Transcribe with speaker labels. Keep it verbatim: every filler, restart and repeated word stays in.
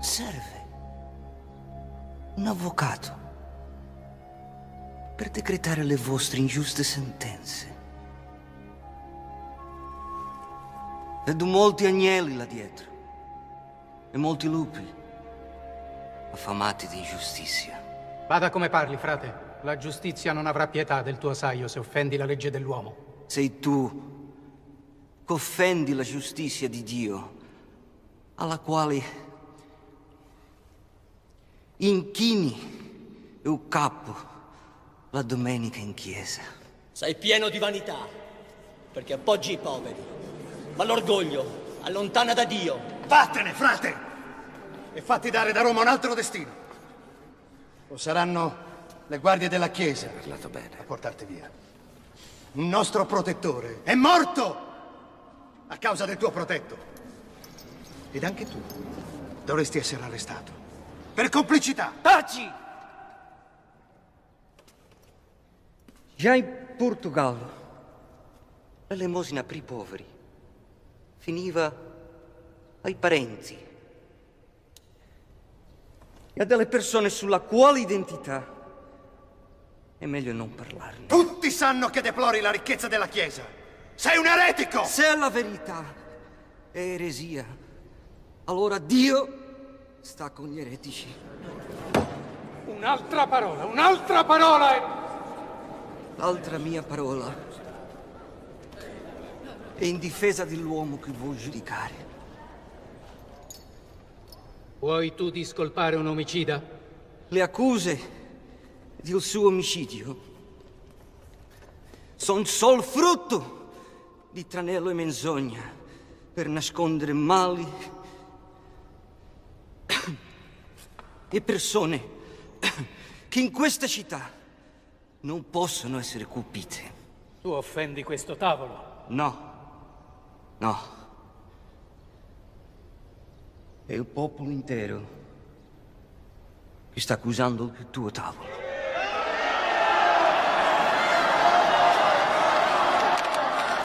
Speaker 1: serve un avvocato per decretare le vostre ingiuste sentenze. Vedo molti agnelli là dietro e molti lupi affamati di ingiustizia.
Speaker 2: Bada come parli, frate. La giustizia non avrà pietà del tuo saio se offendi la legge dell'uomo.
Speaker 1: Sei tu che offendi la giustizia di Dio, alla quale inchini il capo la domenica in chiesa.
Speaker 3: Sei pieno di vanità, perché appoggi i poveri, ma l'orgoglio allontana da Dio.
Speaker 4: Vattene, frate! E fatti dare da Roma un altro destino. O saranno le guardie della chiesa
Speaker 1: Parlato bene.
Speaker 4: a portarti via. Il nostro protettore è morto a causa del tuo protetto. Ed anche tu dovresti essere arrestato per complicità.
Speaker 1: Taci! Già in Portogallo l'elemosina per i poveri finiva ai parenti e a delle persone sulla quale identità è meglio non parlarne.
Speaker 4: Tutti sanno che deplori la ricchezza della Chiesa. Sei un eretico!
Speaker 1: Se la verità è eresia, allora Dio sta con gli eretici.
Speaker 2: Un'altra parola, un'altra parola e...
Speaker 1: L'altra mia parola è in difesa dell'uomo che vuoi giudicare.
Speaker 2: Vuoi tu discolpare un omicida?
Speaker 1: Le accuse del suo omicidio sono solo frutto di tranello e menzogna per nascondere mali e persone che in questa città non possono essere colpite.
Speaker 2: Tu offendi questo tavolo.
Speaker 1: No, no. È il popolo intero che sta accusando il tuo tavolo.